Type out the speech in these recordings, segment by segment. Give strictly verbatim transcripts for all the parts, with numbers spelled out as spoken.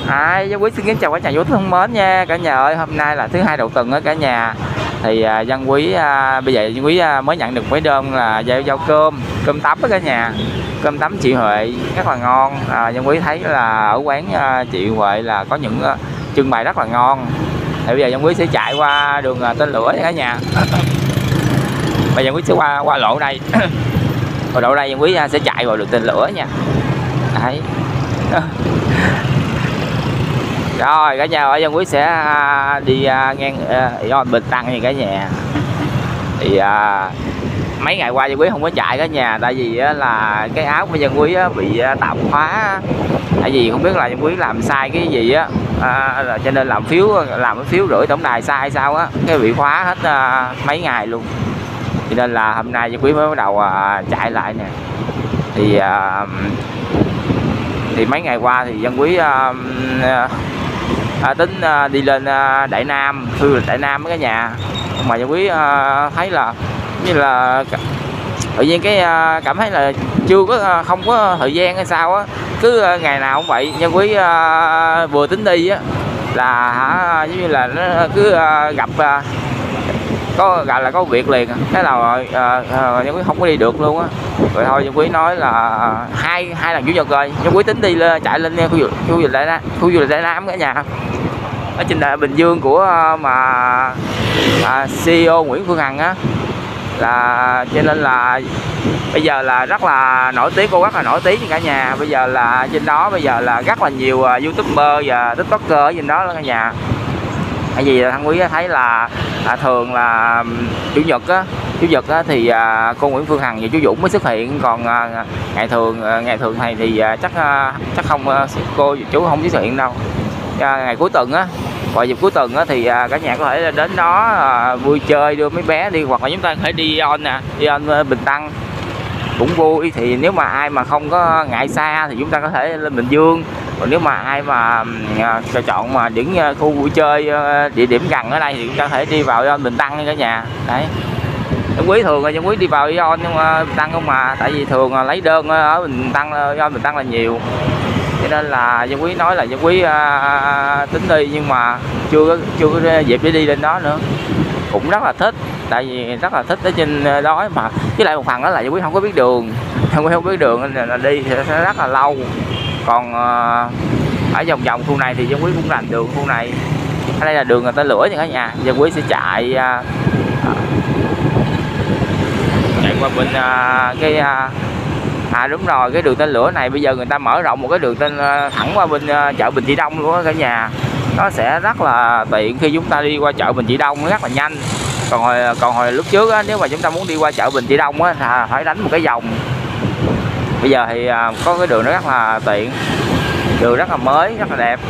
À, Văn Quý xin kính chào cả nhà vô thân mến nha cả nhà ơi. Hôm nay là thứ hai đầu tuần ở cả nhà. Thì à, Văn Quý à, bây giờ Văn Quý à, mới nhận được mấy đơn là giao giao cơm cơm tấm ở cả nhà. Cơm tấm chị Huệ rất là ngon. à, Văn Quý thấy là ở quán à, chị Huệ là có những à, trưng bày rất là ngon. Thì bây giờ Văn Quý sẽ chạy qua đường à, Tên Lửa nha cả nhà. Bây giờ Văn Quý sẽ qua qua lộ đây. Qua lộ đây Văn Quý à, sẽ chạy vào đường Tên Lửa nha. Đấy. Rồi cả nhà ơi, Văn Quý sẽ đi uh, ngang uh, Bình Tăng như cả nhà. Thì uh, mấy ngày qua Văn Quý không có chạy cả nhà, tại vì uh, là cái áo của Văn Quý uh, bị uh, tạm khóa. Tại vì không biết là Văn Quý làm sai cái gì á, uh, cho nên làm phiếu làm cái phiếu rưỡi tổng đài sai sao á, cái bị khóa hết uh, mấy ngày luôn. Cho nên là hôm nay Văn Quý mới bắt đầu uh, chạy lại nè. Thì uh, thì mấy ngày qua thì Văn Quý uh, uh, À, tính uh, đi lên uh, Đại Nam, du lịch Đại Nam với cả nhà. Mà Văn Quý uh, thấy là như là tự nhiên cái uh, cảm thấy là chưa có uh, không có thời gian hay sao á, cứ uh, ngày nào cũng vậy. Văn Quý uh, vừa tính đi á là hả, giống như là nó cứ uh, gặp uh, có gọi là có việc liền, thế nào uh, uh, Văn Quý không có đi được luôn á. Rồi thôi Văn Quý nói là uh, hai hai lần chủ nhật rồi Văn Quý tính đi lên, chạy lên khu du lịch Đại Nam, khu du lịch Đại Nam cả nhà, ở trên đà Bình Dương của mà à, xê e ô Nguyễn Phương Hằng á. Là cho nên là bây giờ là rất là nổi tiếng, cô rất là nổi tiếng cả nhà. Bây giờ là trên đó bây giờ là rất là nhiều uh, YouTuber và TikToker ở trên đó cả nhà. Tại vì thằng Quý thấy là à, thường là chủ nhật á, chủ nhật á thì à, cô Nguyễn Phương Hằng và chú Dũng mới xuất hiện, còn à, ngày thường à, ngày thường này thì à, chắc à, chắc không à, cô và chú không xuất hiện đâu. À, ngày cuối tuần á, vào dịp cuối tuần á thì à, cả nhà có thể đến đó à, vui chơi, đưa mấy bé đi, hoặc là chúng ta có thể đi on nè, đi on Bình Tăng cũng vui. Thì nếu mà ai mà không có ngại xa thì chúng ta có thể lên Bình Dương. Còn nếu mà ai mà uh, chọn mà những uh, khu vui chơi uh, địa điểm gần ở đây thì chúng ta có thể đi vào Bình Tăng nha cả nhà. Đấy, Văn Quý thường là Văn Quý đi vào Ion nhưng mà Bình Tăng không, mà tại vì thường là lấy đơn ở Bình Tăng, Ion Bình Tăng là nhiều, cho nên là Văn Quý nói là Văn Quý uh, tính đi nhưng mà chưa có chưa có dịp để đi lên đó nữa. Cũng rất là thích, tại vì rất là thích ở trên đó, mà với lại một phần đó là Văn Quý không có biết đường, không có không biết đường nên là đi thì sẽ rất là lâu. Còn uh, ở vòng vòng khu này thì Văn Quý cũng rành đường khu này. Ở đây là đường Tên Lửa nha cả nhà. Văn Quý sẽ chạy uh, chạy qua bên uh, cái uh, à đúng rồi, cái đường Tên Lửa này bây giờ người ta mở rộng một cái đường tên uh, thẳng qua bên uh, chợ Bình Trị Đông luôn đó cả nhà. Nó sẽ rất là tiện khi chúng ta đi qua chợ Bình Trị Đông, nó rất là nhanh. Còn hồi còn hồi lúc trước á, nếu mà chúng ta muốn đi qua chợ Bình Trị Đông á thì phải đánh một cái vòng. Bây giờ thì uh, có cái đường nó rất là tiện, đường rất là mới, rất là đẹp.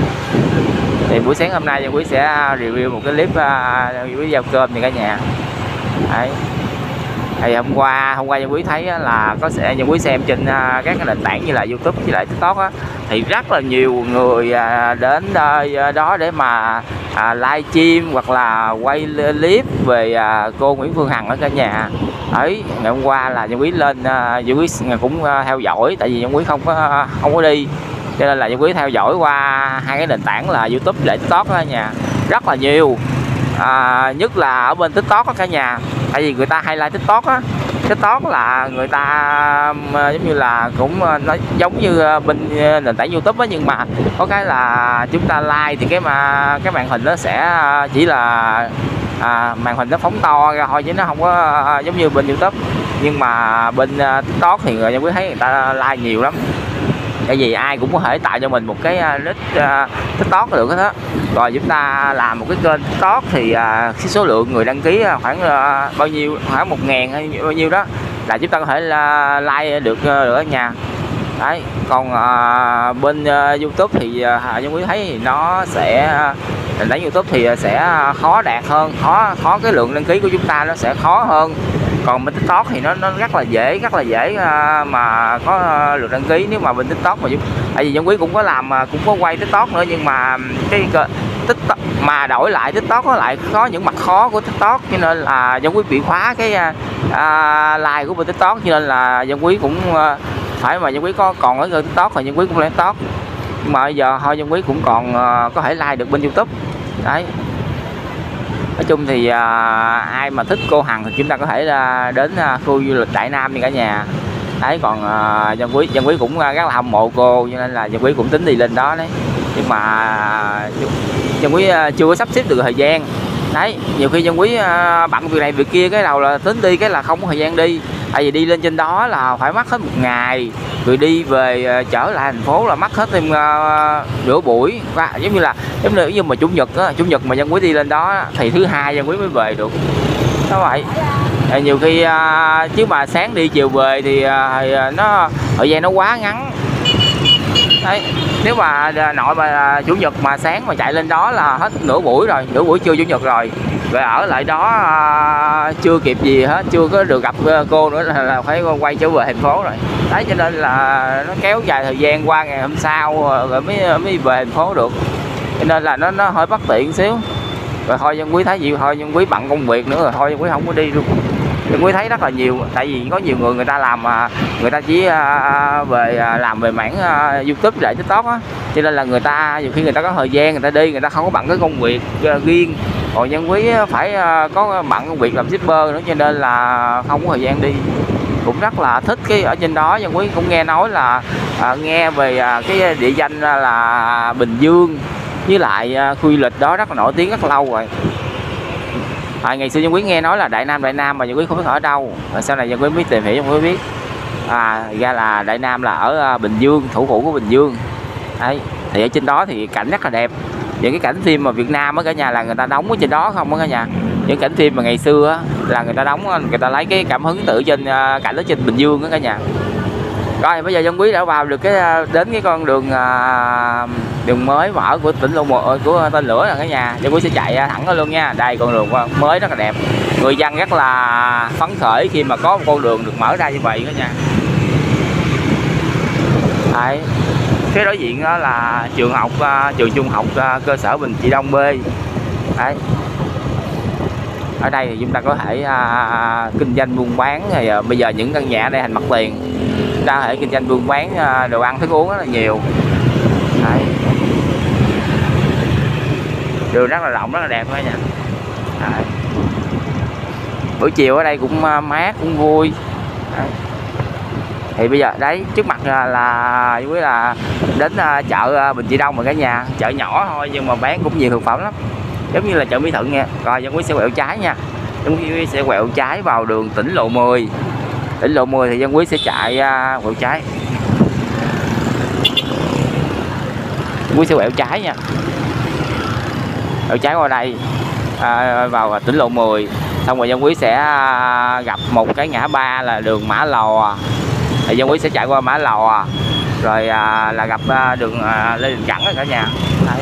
Thì buổi sáng hôm nay Văn Quý sẽ review một cái clip uh, với giao cơm thì cả nhà. Đấy. Thì hôm qua hôm qua Văn Quý thấy là có sẽ Văn Quý xem trên uh, các cái nền tảng như là YouTube với lại TikTok á, thì rất là nhiều người uh, đến uh, đó để mà uh, live stream hoặc là quay clip về uh, cô Nguyễn Phương Hằng ở cả nhà. Ấy ngày hôm qua là Văn Quý lên, uh, Văn Quý cũng uh, theo dõi, tại vì Văn Quý không có uh, không có đi, cho nên là Văn Quý theo dõi qua hai cái nền tảng là YouTube và TikTok ở nhà, rất là nhiều. À, nhất là ở bên TikTok đó cả nhà, tại vì người ta highlight TikTok á, TikTok là người ta giống như là cũng nó giống như bên nền tảng YouTube á, nhưng mà có cái là chúng ta like thì cái mà cái màn hình nó sẽ chỉ là à, màn hình nó phóng to ra thôi chứ nó không có giống như bên YouTube. Nhưng mà bên TikTok thì người Văn Quý thấy người ta like nhiều lắm, tại vì ai cũng có thể tạo cho mình một cái nick uh, TikTok được hết á. Rồi chúng ta làm một cái kênh TikTok thì uh, cái số lượng người đăng ký khoảng uh, bao nhiêu, khoảng một ngàn hay bao nhiêu đó là chúng ta có thể uh, like được uh, được ở nhà. Đấy, còn uh, bên uh, YouTube thì uh, Văn Quý thấy thì nó sẽ nền tảng YouTube thì sẽ khó đạt hơn, khó khó cái lượng đăng ký của chúng ta nó sẽ khó hơn. Còn bên TikTok thì nó nó rất là dễ, rất là dễ mà có lượt đăng ký. Nếu mà bên TikTok mà tại vì Văn Quý cũng có làm, cũng có quay TikTok nữa, nhưng mà cái TikTok mà đổi lại TikTok nó lại có những mặt khó của TikTok, cho nên là Văn Quý bị khóa cái uh, like của bên TikTok, cho nên là Văn Quý cũng uh, phải mà Văn Quý có còn ở TikTok thì Văn Quý cũng lên TikTok. Nhưng mà bây giờ thôi Dân Quý cũng còn uh, có thể like được bên YouTube đấy. Nói chung thì uh, ai mà thích cô Hằng thì chúng ta có thể uh, đến uh, khu du lịch Đại Nam đi cả nhà đấy. Còn uh, Dân Quý Dân Quý cũng uh, rất là hâm mộ cô, cho nên là Dân Quý cũng tính đi lên đó đấy. Nhưng mà uh, Dân Quý uh, chưa có sắp xếp được thời gian đấy. Nhiều khi Dân Quý uh, bận việc này việc kia, cái đầu là tính đi cái là không có thời gian đi. Tại vì đi lên trên đó là phải mất hết một ngày, rồi đi về uh, trở lại thành phố là mất hết thêm uh, nửa buổi. Và giống như là giống như, như mà chủ nhật á, chủ nhật mà Dân Quý đi lên đó thì thứ hai Dân Quý mới về được. Đó vậy. À, nhiều khi uh, chứ mà sáng đi chiều về thì, uh, thì uh, nó thời gian nó quá ngắn đấy. Nếu mà uh, nội mà uh, chủ nhật mà sáng mà chạy lên đó là hết nửa buổi rồi, nửa buổi trưa chủ nhật rồi, rồi ở lại đó uh, chưa kịp gì hết, chưa có được gặp uh, cô nữa là, là phải quay trở về thành phố rồi đấy. Cho nên là nó kéo dài thời gian qua ngày hôm sau rồi mới mới về thành phố được, cho nên là nó nó hơi bất tiện xíu. Rồi thôi Dân Quý thấy gì thôi, Dân Quý bận công việc nữa rồi thôi Dân Quý không có đi luôn. Dân Quý thấy rất là nhiều, tại vì có nhiều người người ta làm mà người ta chỉ về làm về mảng YouTube lại TikTok á, cho nên là người ta nhiều khi người ta có thời gian người ta đi, người ta không có bận cái công việc riêng. Còn Dân Quý phải có bận công việc làm shipper nữa, cho nên là không có thời gian đi. Cũng rất là thích cái ở trên đó. Dân Quý cũng nghe nói là à, nghe về à, cái địa danh là Bình Dương, với lại à, khu du lịch đó rất là nổi tiếng rất lâu rồi. À, ngày xưa Dân Quý nghe nói là Đại Nam Đại Nam mà Dân Quý không biết ở đâu, rồi sau này Dân Quý mới tìm hiểu Dân Quý biết à, ra là Đại Nam là ở Bình Dương, thủ phủ của Bình Dương đấy. Thì ở trên đó thì cảnh rất là đẹp, những cái cảnh phim mà Việt Nam á cả nhà là người ta đóng ở trên đó không á cả nhà. Những cảnh phim mà ngày xưa á là người ta đóng, người ta lấy cái cảm hứng từ trên cảnh ở trên Bình Dương á cả nhà. Rồi bây giờ Dân Quý đã vào được cái đến cái con đường đường mới mở của tỉnh Lộ một của tên lửa là cả nhà. Dân Quý sẽ chạy thẳng đó luôn nha. Đây con đường mới rất là đẹp, người dân rất là phấn khởi khi mà có một con đường được mở ra như vậy cả nhà. Đấy. Phía đối diện đó là trường học trường trung học cơ sở Bình Trị Đông B. Đấy. Ở đây thì chúng ta có thể à, kinh doanh buôn bán. Thì à, bây giờ những căn nhà ở đây thành mặt tiền, chúng ta có thể kinh doanh buôn bán à, đồ ăn thức uống rất là nhiều. Đấy. Đường rất là rộng, rất là đẹp thôi nha. Đấy. Buổi chiều ở đây cũng à, mát, cũng vui. Đấy. Thì bây giờ đấy trước mặt là, là với là đến à, chợ à, Bình Trị Đông mà cả nhà. Chợ nhỏ thôi nhưng mà bán cũng nhiều thực phẩm lắm, giống như là chợ Mỹ Thuận nha. Rồi Dân Quý sẽ quẹo trái nha. Dân Quý sẽ quẹo trái vào đường tỉnh lộ mười. Tỉnh lộ mười thì Dân Quý sẽ chạy uh, quẹo trái. Dân Quý sẽ quẹo trái nha. Quẹo trái qua đây uh, vào tỉnh lộ mười. Xong rồi Dân Quý sẽ uh, gặp một cái ngã ba là đường Mã Lò. Thì Dân Quý sẽ chạy qua Mã Lò rồi uh, là gặp uh, đường uh, Lê Đình Cẩn đó cả nhà. Đấy.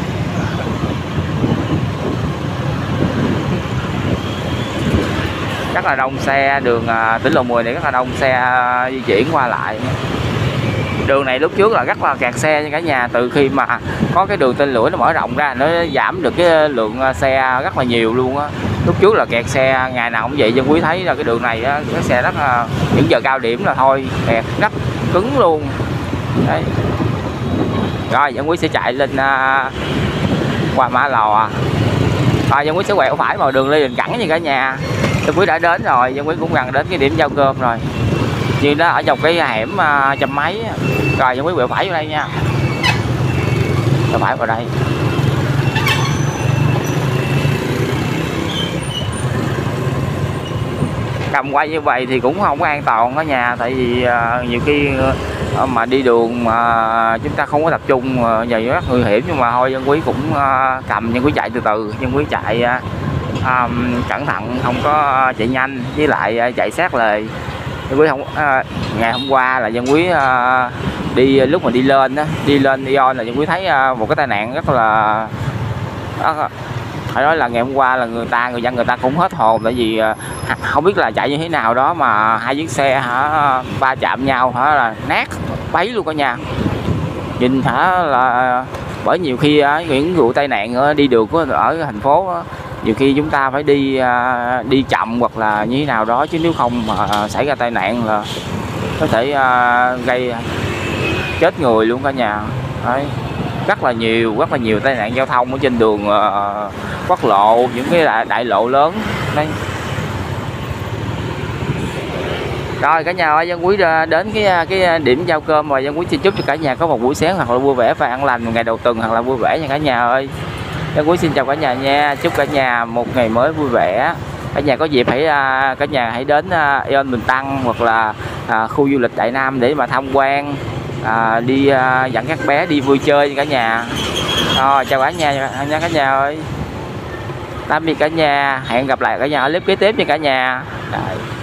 Rất là đông xe, đường uh, tỉnh lộ mười này rất là đông xe uh, di chuyển qua lại. Đường này lúc trước là rất là kẹt xe nha cả nhà. Từ khi mà có cái đường tên lửa nó mở rộng ra, nó giảm được cái lượng xe rất là nhiều luôn á. Lúc trước là kẹt xe ngày nào cũng vậy. Dân Quý thấy là cái đường này á, cái xe rất là những giờ cao điểm là thôi kẹt rất cứng luôn. Đấy. Rồi Dân Quý sẽ chạy lên uh, qua Mã Lò. À, Dân Quý sẽ quẹo phải vào đường Lê Đình Cẩn nha cả nhà. Dân Quý đã đến rồi, Dân Quý cũng gần đến cái điểm giao cơm rồi. Như đó ở trong cái hẻm uh, trăm mấy. Rồi Dân Quý quẹo phải vô đây nha. Quẹo phải vào đây. Cầm quay như vậy thì cũng không có an toàn ở nhà. Tại vì uh, nhiều khi uh, mà đi đường mà chúng ta không có tập trung uh, vậy rất nguy hiểm. Nhưng mà thôi Dân Quý cũng uh, cầm, Dân Quý chạy từ từ. Dân Quý chạy uh, um, cẩn thận, không có chạy nhanh, với lại uh, chạy sát lề. Dân Quý không uh, ngày hôm qua là Dân Quý uh, đi lúc mà đi lên á, đi lên Ion là Dân Quý thấy uh, một cái tai nạn rất là uh, phải nói là ngày hôm qua là người ta người dân người ta cũng hết hồn. Tại vì uh, không biết là chạy như thế nào đó mà hai chiếc xe hả va chạm nhau hả là nát bấy luôn cả nhà. Nhìn hả là bởi nhiều khi uh, những vụ tai nạn uh, đi đường của ở thành phố uh, nhiều khi chúng ta phải đi uh, đi chậm hoặc là như thế nào đó, chứ nếu không mà uh, xảy ra tai nạn là có thể uh, gây chết người luôn cả nhà. Đấy. Rất là nhiều rất là nhiều tai nạn giao thông ở trên đường uh, quốc lộ, những cái đại, đại lộ lớn đây. Rồi cả nhà ơi, Văn Quý đến cái cái điểm giao cơm rồi. Văn Quý xin chúc cho cả nhà có một buổi sáng hoặc là vui vẻ và an lành, ngày đầu tuần hoặc là vui vẻ nha cả nhà ơi. Văn Quý xin chào cả nhà nha, chúc cả nhà một ngày mới vui vẻ. Cả nhà có dịp hãy cả nhà hãy đến Aeon Bình Tân hoặc là à, khu du lịch Đại Nam để mà tham quan, à, đi à, dẫn các bé đi vui chơi cả nhà. Rồi, chào cả nhà nha cả nhà ơi. Tạm biệt cả nhà, hẹn gặp lại cả nhà ở clip kế tiếp nha cả nhà. Đấy.